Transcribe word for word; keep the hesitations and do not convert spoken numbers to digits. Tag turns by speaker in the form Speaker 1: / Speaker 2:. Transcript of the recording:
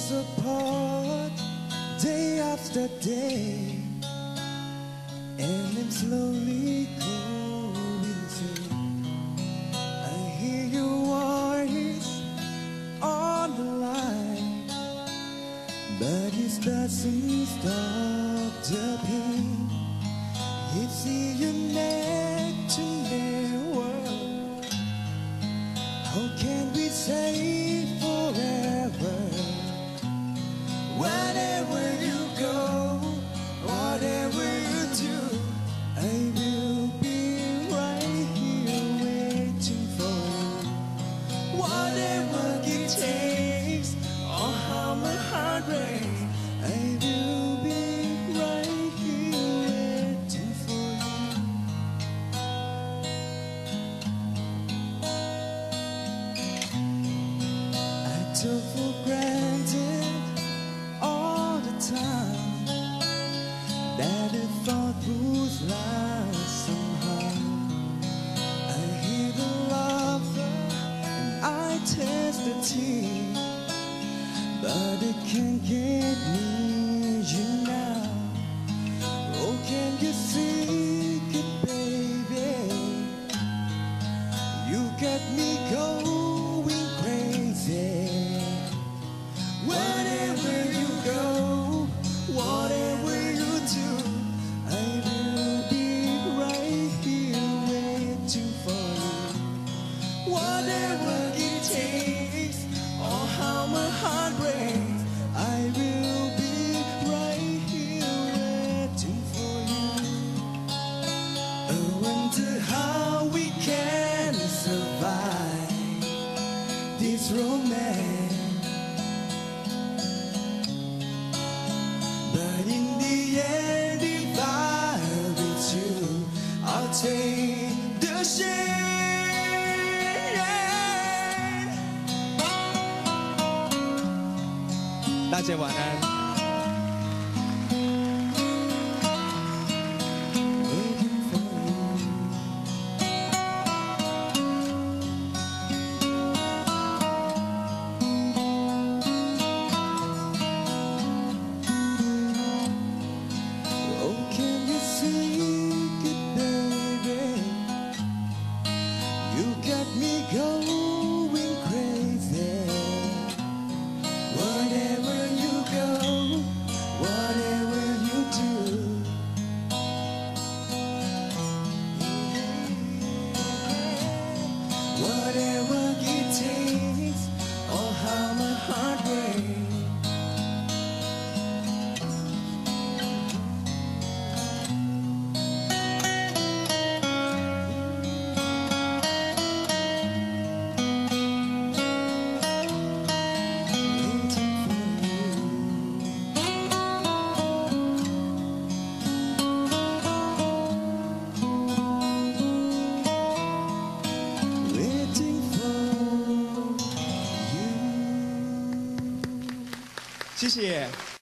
Speaker 1: us apart day after day, and I'm slowly going insane. I hear your voice on the line, but it doesn't stop the pain. It's you next to never. How can we say forever? Wherever you go, whatever you do, I will be right here waiting for you. Whatever it takes, or how my heart breaks, I will be right here waiting for you. I took for granted all the time that I thought would last somehow. I hear the laughter and I taste the tea, but it can't get me you now. Oh, can you see it, baby? You got me going crazy. Wherever you go, whatever you do, I will be right here waiting for you. Whatever it takes, or how my heart breaks, I will be right here waiting for you. I wonder how we can survive this romance. But in the end, if I with you, I'll take the shade. 大家晚安。Whatever it takes, or how my heart breaks, waiting for you.
Speaker 2: 谢谢。